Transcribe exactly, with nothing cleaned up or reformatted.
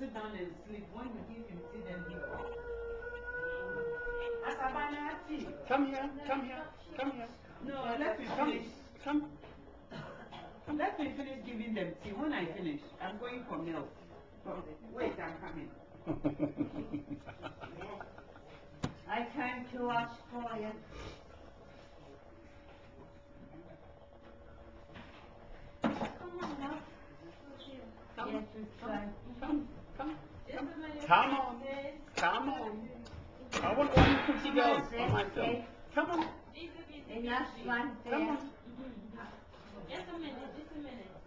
sit down and sleep. When you give him tea, then he will. Asabana tea. Come here, come here, come here. No, let me Come, finish. come. Let me finish giving them tea. When I finish, I'm going for milk. Wait, I'm coming. I turned to watch for you. Come on now. Come, Yes, it's come, fine. come, come. Just a minute. Come on, come on. I want all you pretty girls on my film. Come on, Busy, busy, Enough busy. one come there. on. Just a minute, just a minute.